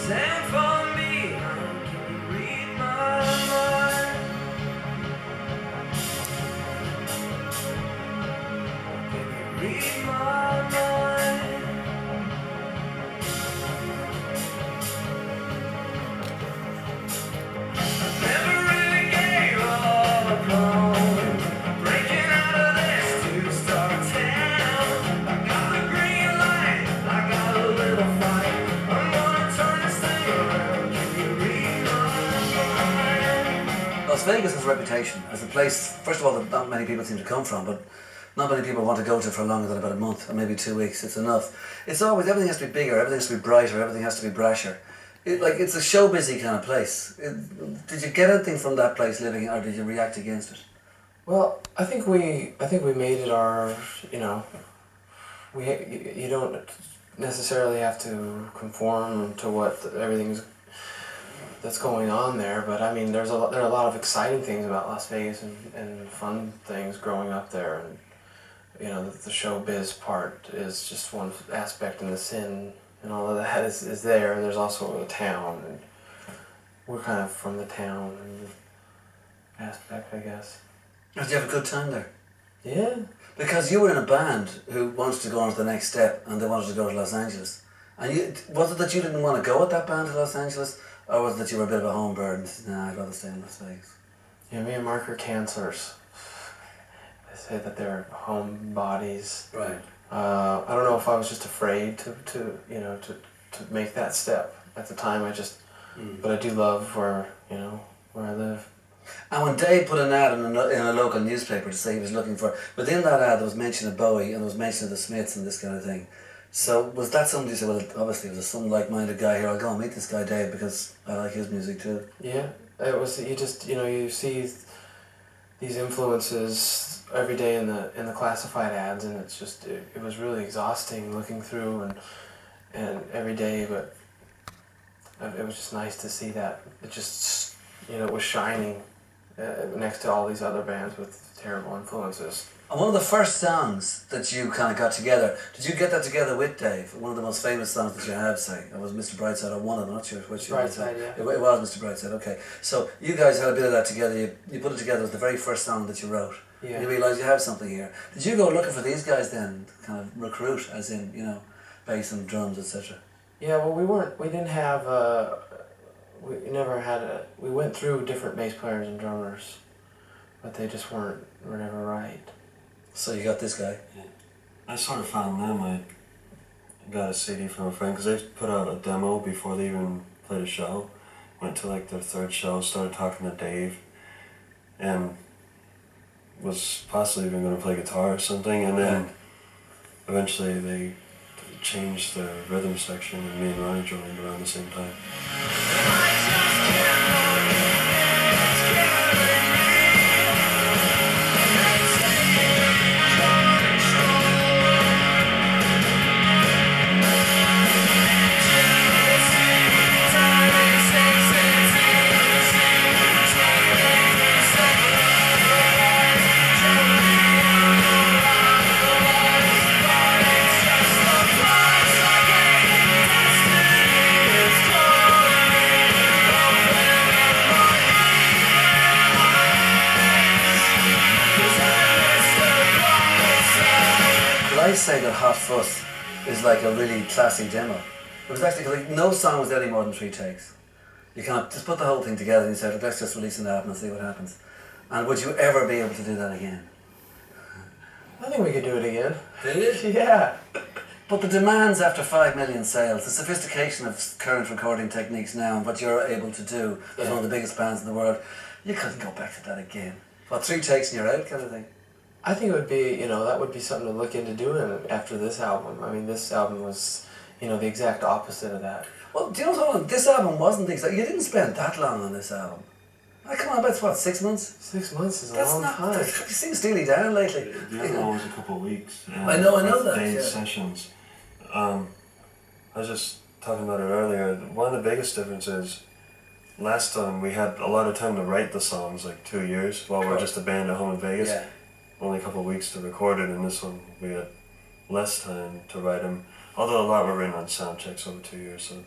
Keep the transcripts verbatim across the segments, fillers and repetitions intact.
Stand for me, how can you read my mind? Can you read my mind? I never really gave up on breaking out of this two-star town. I got the green light, I got a little fight. I'm gonna turn this thing around. Can you read my mind? Las Vegas has a reputation as a place, first of all, that not many people seem to come from, but not many people want to go to for longer than about a month or maybe two weeks. It's enough. It's always, everything has to be bigger, everything has to be brighter, everything has to be brasher. It, like, it's a show busy kind of place. It, did you get anything from that place living, or did you react against it? Well, I think we, I think we made it our, you know, we, you don't necessarily have to conform to what everything's that's going on there, but I mean, there's a lot, there are a lot of exciting things about Las Vegas and, and fun things growing up there, and you know, the, the showbiz part is just one aspect, and the sin and all of that is, is there, and there's also the town, and we're kind of from the town and the aspect, I guess. Did you have a good time there? Yeah. Because you were in a band who wanted to go on to the next step, and they wanted to go to Los Angeles. And you, was it that you didn't want to go with that band to Los Angeles, or was it that you were a bit of a home bird and said, nah, I'd rather stay in Las Vegas? Yeah, me and Mark are cancers. They say that they're home bodies. Right. Uh, I don't know if I was just afraid to, to you know, to, to make that step. At the time, I just, mm. but I do love where, you know, where I live. And when Dave put an ad in a, in a local newspaper to say he was looking for, within that ad there was mention of Bowie and there was mention of the Smiths and this kind of thing. So was that somebody who said, well, obviously there's some like-minded guy here, I'll go and meet this guy Dave because I like his music too? Yeah, it was, you just, you know, you see these influences every day in the in the classified ads, and it's just, it, it was really exhausting looking through and and every day, but it was just nice to see that it just, you know, it was shining uh, next to all these other bands with terrible influences. And one of the first songs that you kind of got together, did you get that together with Dave? One of the most famous songs that you have, say, it was Mister Brightside, or one of them, I'm not sure which. Brightside, yeah. It, it was Mister Brightside, okay. So you guys had a bit of that together, you, you put it together as the very first song that you wrote. Yeah. You realised you have something here. Did you go looking for these guys then, kind of recruit, as in, you know, bass and drums, et cetera? Yeah, well, we weren't, we didn't have, uh, we never had a, we went through different bass players and drummers, but they just weren't, were never right. So you got this guy? Yeah. I sort of found them. I got a C D from a friend because they put out a demo before they even played a show. Went to like their third show, started talking to Dave, and was possibly even going to play guitar or something, and then eventually they changed the rhythm section and me and Ronnie joined around the same time. I say that Hot Fuss is like a really classy demo. It was actually, like, no song was any more than three takes. You can't just put the whole thing together and you said, let's just release an album and see what happens. And would you ever be able to do that again? I think we could do it again. Did you? Yeah. But the demands after five million sales, the sophistication of current recording techniques now and what you're able to do as yeah. one of the biggest bands in the world, you couldn't go back to that again. What, three takes and you're out kind of thing? I think it would be, you know, that would be something to look into doing after this album. I mean, this album was, you know, the exact opposite of that. Well, do you know what? This album wasn't the exact. You didn't spend that long on this album. I come on, that's what, six months? Six months is a that's long not, time. You've seen Steely Dan lately. The other one was a couple of weeks. Yeah. I know, I know that. Days Yeah. sessions. Um, I was just talking about it earlier. One of the biggest differences, last time we had a lot of time to write the songs, like two years, while we we're just a band at home in Vegas. Yeah. Only a couple of weeks to record it, and this one we had less time to write them. Although a lot were written on sound checks over two years, so too.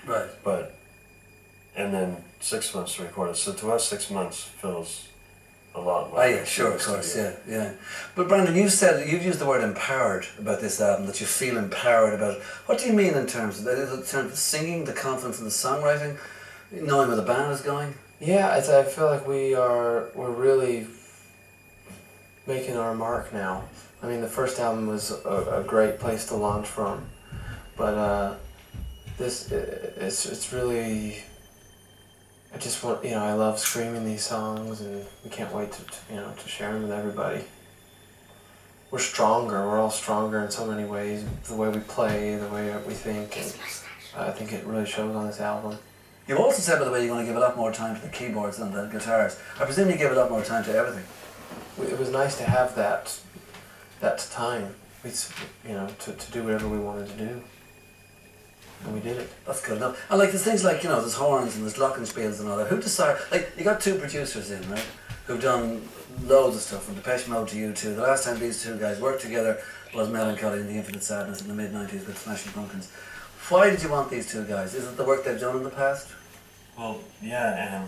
Right. But, and then six months to record it. So to us, six months feels a lot. Oh yeah, sure, of course, yeah, yeah. But Brandon, you said, you've used the word empowered about this album, that you feel empowered about it. What do you mean in terms of that? Is it in terms of singing, the confidence in the songwriting, knowing where the band is going? Yeah, it's, I feel like we are, we're really making our mark now. I mean, the first album was a, a great place to launch from, but uh, this, it's, it's really, I just want, you know, I love screaming these songs, and we can't wait to, to, you know, to share them with everybody. We're stronger, we're all stronger in so many ways, the way we play, the way we think, and I think it really shows on this album. You've also said, by the way, you're going to give a lot more time to the keyboards than the guitars. I presume you gave a lot more time to everything. It was nice to have that, that time, we, you know, to, to do whatever we wanted to do. And we did it. That's good enough. And like there's things like, you know, there's horns and there's glockenspiels and all that. Who decided, like you got two producers in, right? Who've done loads of stuff from Depeche Mode to U two. The last time these two guys worked together was Melancholy and the Infinite Sadness in the mid nineties with Smashing Pumpkins. Why did you want these two guys? Is it the work they've done in the past? Well, yeah,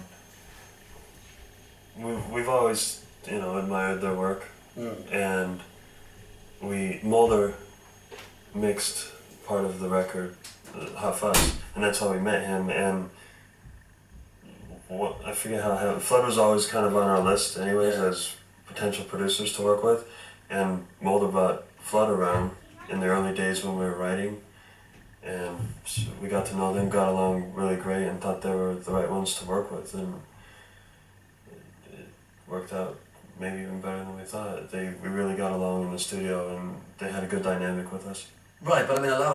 and we've, we've always, you know, admired their work. Mm. And we, Mulder mixed part of the record, Hot Fuzz, and that's how we met him. And what, I forget how, how Flood was always kind of on our list anyways as potential producers to work with, and Mulder brought Flood around in the early days when we were writing, and so we got to know them, got along really great, and thought they were the right ones to work with, and it, it worked out maybe even better than we thought. They, we really got along in the studio, and they had a good dynamic with us. Right, but I mean a lot